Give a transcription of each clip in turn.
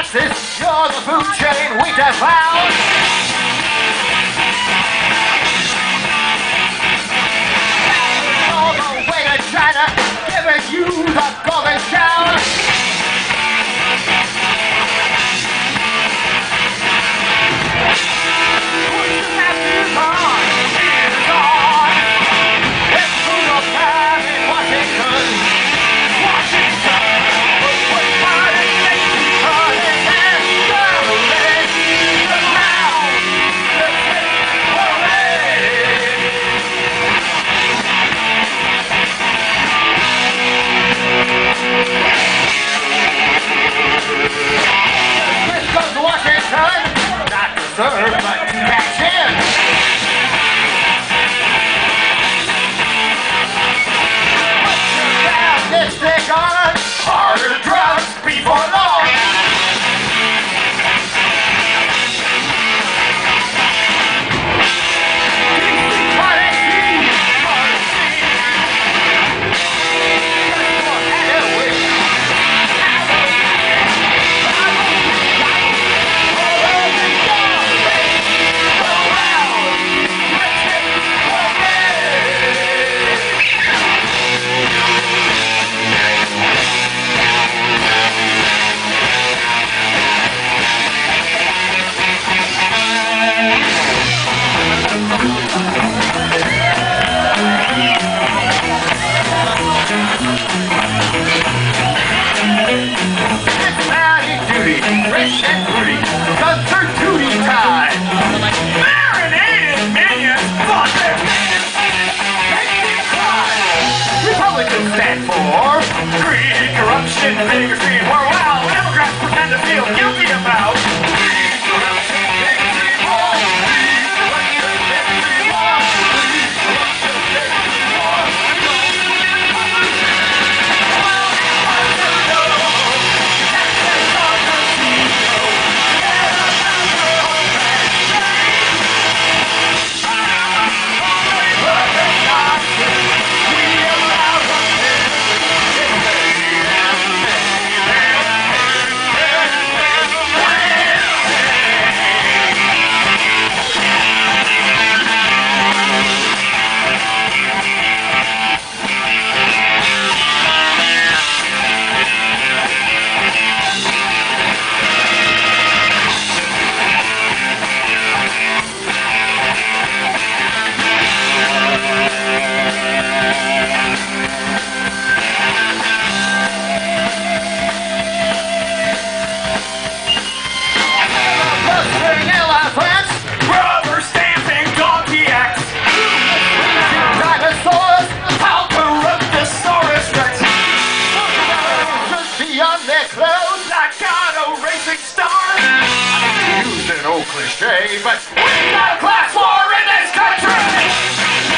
Alexis, you're the food chain we devour. All the way to China, giving you the golden shower. Serve, but catch in. Put your lipstick on, harder drugs before long. Corruption, bigotry, war, wow, Democrats pretend to feel guilty about. Cliche, but we've got a class war in this country!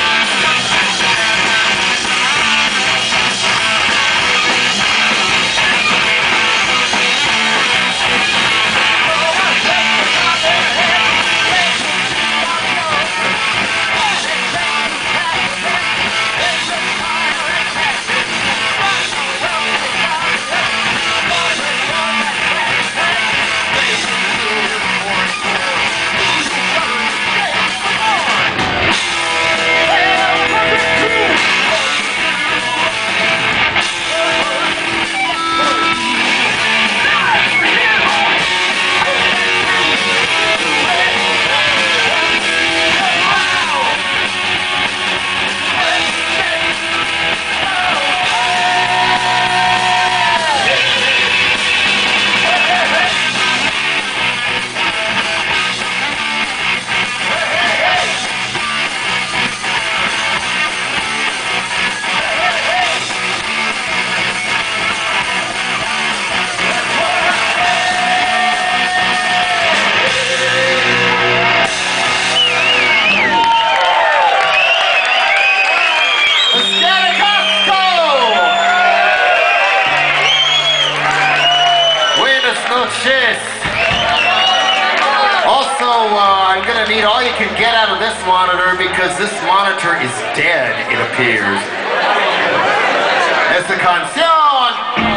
Also, I'm going to need all you can get out of this monitor because this monitor is dead, it appears. Esta canción es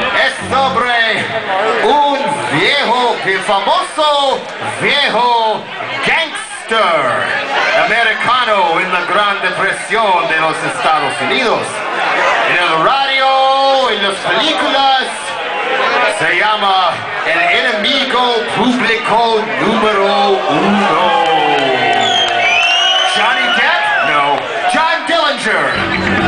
sobre un viejo, el famoso viejo gangster americano en la Gran Depresión de los Estados Unidos. En el radio, en las películas, se llama el enemigo público número 1. Johnny Depp? No. John Dillinger.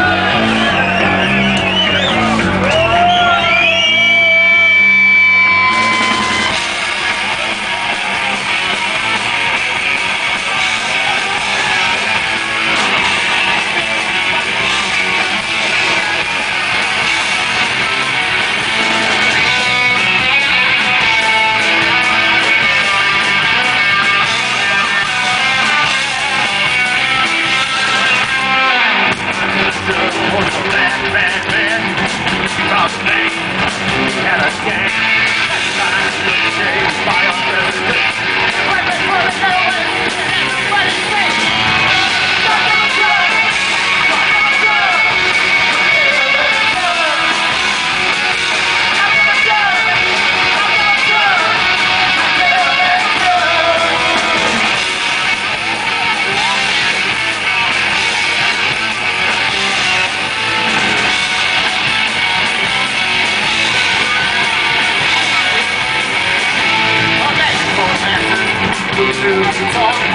Talk